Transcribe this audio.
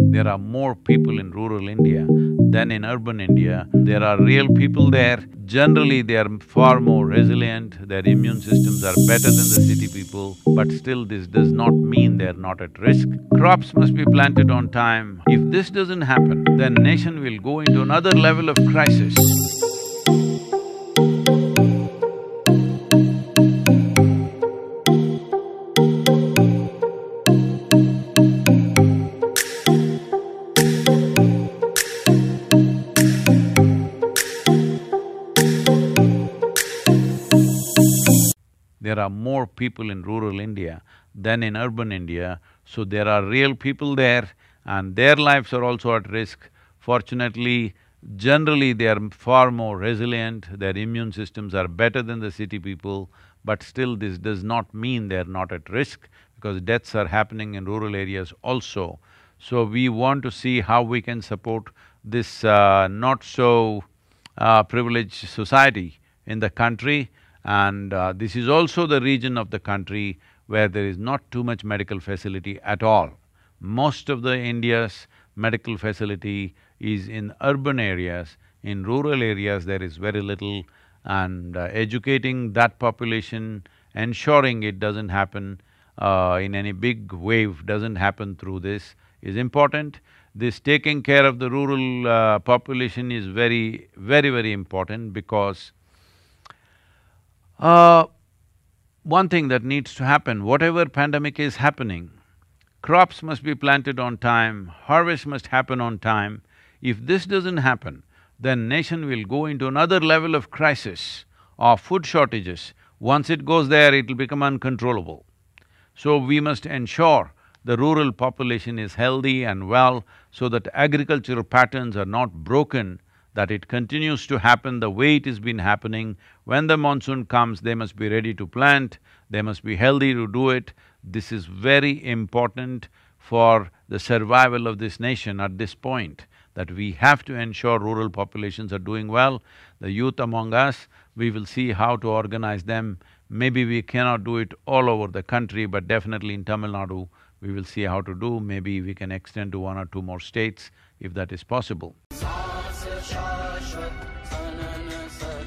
There are more people in rural India than in urban India. There are real people there. Generally, they are far more resilient, their immune systems are better than the city people, but still this does not mean they're not at risk. Crops must be planted on time. If this doesn't happen, then nation will go into another level of crisis. There are more people in rural India than in urban India, so there are real people there and their lives are also at risk. Fortunately, generally they are far more resilient, their immune systems are better than the city people, but still this does not mean they're not at risk because deaths are happening in rural areas also. So we want to see how we can support this not so privileged society in the country, and this is also the region of the country where there is not too much medical facility at all. Most of the India's medical facility is in urban areas. In rural areas, there is very little, and educating that population, ensuring it doesn't happen in any big wave, doesn't happen through this is important. This taking care of the rural population is very important because one thing that needs to happen, whatever pandemic is happening, crops must be planted on time, harvest must happen on time. If this doesn't happen, then nation will go into another level of crisis of food shortages. Once it goes there, it'll become uncontrollable. So we must ensure the rural population is healthy and well so that agricultural patterns are not broken, that it continues to happen the way it has been happening. When the monsoon comes, they must be ready to plant, they must be healthy to do it. This is very important for the survival of this nation at this point, that we have to ensure rural populations are doing well. The youth among us, we will see how to organize them. Maybe we cannot do it all over the country, but definitely in Tamil Nadu, we will see how to do. Maybe we can extend to one or two more states if that is possible.